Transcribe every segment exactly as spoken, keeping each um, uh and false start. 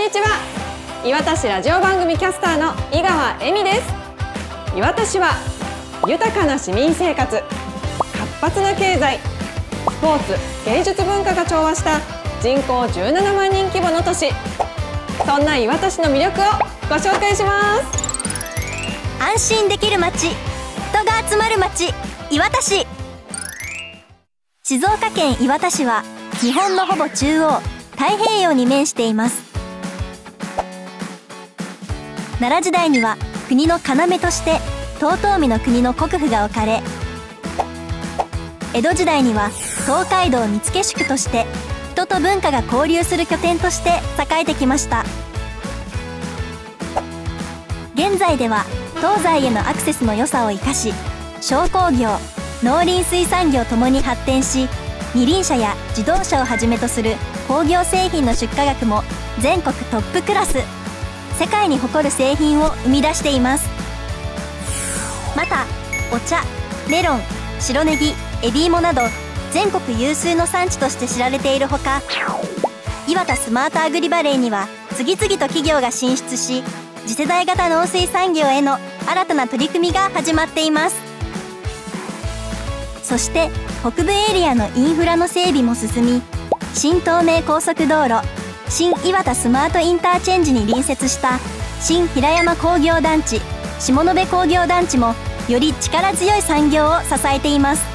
にちは。磐田市ラジオ番組キャスターの井川恵美です。磐田市は豊かな市民生活、活発な経済、スポーツ、芸術文化が調和した人口じゅうななまんにん規模の都市。そんな磐田市の魅力をご紹介します。 安心できる街、人が集まる街、磐田市。静岡県磐田市は日本のほぼ中央、太平洋に面しています。奈良時代には国の要として遠江の国の国府が置かれ、江戸時代には東海道見附宿として人と文化が交流する拠点として栄えてきました。現在では東西へのアクセスの良さを生かし、商工業、農林水産業ともに発展し、二輪車や自動車をはじめとする工業製品の出荷額も全国トップクラス、世界に誇る製品を生み出しています。またお茶、メロン、白ネギ、エビ芋など全国有数の産地として知られているほか、磐田スマートアグリバレーには次々と企業が進出し、次世代型農水産業への新たな取り組みが始まっています。そして北部エリアのインフラの整備も進み、新東名高速道路、新磐田スマートインターチェンジに隣接した新平山工業団地、下延工業団地もより力強い産業を支えています。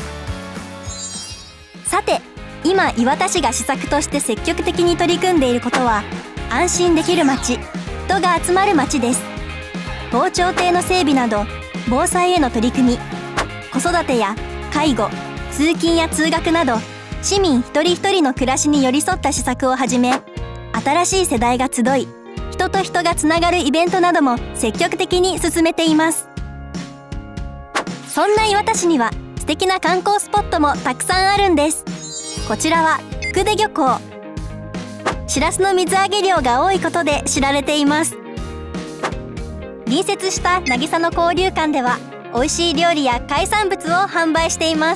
さて、今磐田市が施策として積極的に取り組んでいることは、安心できる街、人が集まる街です。防潮堤の整備など防災への取り組み、子育てや介護、通勤や通学など市民一人一人の暮らしに寄り添った施策をはじめ、新しい世代が集い、人と人がつながるイベントなども積極的に進めています。そんな磐田市には素敵な観光スポットもたくさんあるんです。こちらは福出漁港。しらすの水揚げ量が多いことで知られています。隣接した渚の交流館では美味しい料理や海産物を販売しています。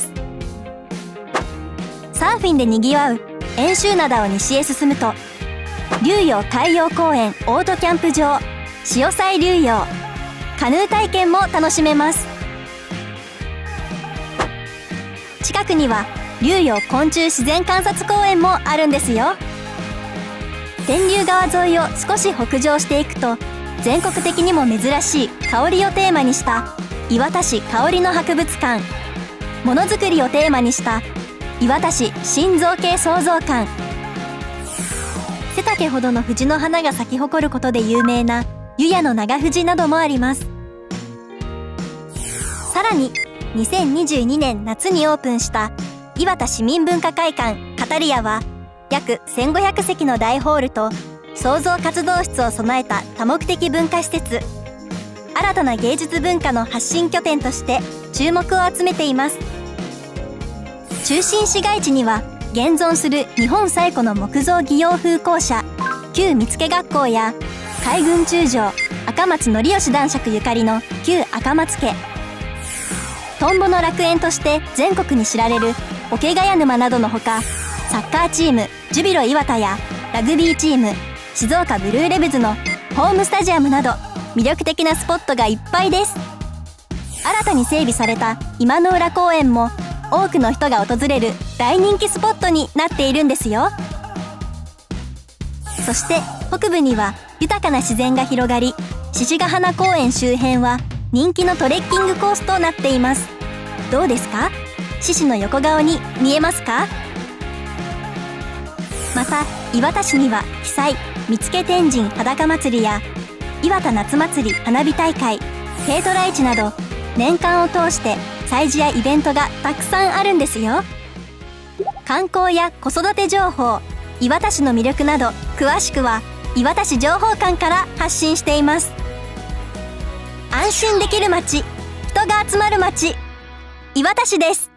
サーフィンでにぎわう遠州灘を西へ進むと、竜陽海洋公園オートキャンプ場、潮騒竜陽、カヌー体験も楽しめます。近くには竜陽昆虫自然観察公園もあるんですよ。天竜川沿いを少し北上していくと、全国的にも珍しい香りをテーマにした磐田市香りの博物館、ものづくりをテーマにした磐田市新造形創造館、背丈ほどの藤の花が咲き誇ることで有名な湯屋の長藤などもあります。さらににせんにじゅうにねん夏にオープンした磐田市民文化会館カタリアは、約せんごひゃくせきの大ホールと創造活動室を備えた多目的文化施設、新たな芸術文化の発信拠点として注目を集めています。中心市街地には現存する日本最古の木造擬洋風校舎、旧見附学校や海軍中将赤松則義男爵ゆかりの旧赤松家、トンボの楽園として全国に知られる桶ヶ谷沼などのほか、サッカーチームジュビロ磐田やラグビーチーム静岡ブルーレヴズのホームスタジアムなど魅力的なスポットがいっぱいです。新たに整備された今の浦公園も多くの人が訪れる大人気スポットになっているんですよ。そして北部には豊かな自然が広がり、獅子ヶ鼻公園周辺は人気のトレッキングコースとなっています。どうですか？獅子の横顔に見えますか？また磐田市には奇祭見附天神裸祭りや磐田夏祭り花火大会、軽トラ市など年間を通して催事やイベントがたくさんあるんですよ。観光や子育て情報、磐田市の魅力など詳しくは磐田市情報館から発信しています。安心できる街、人が集まる街、磐田市です。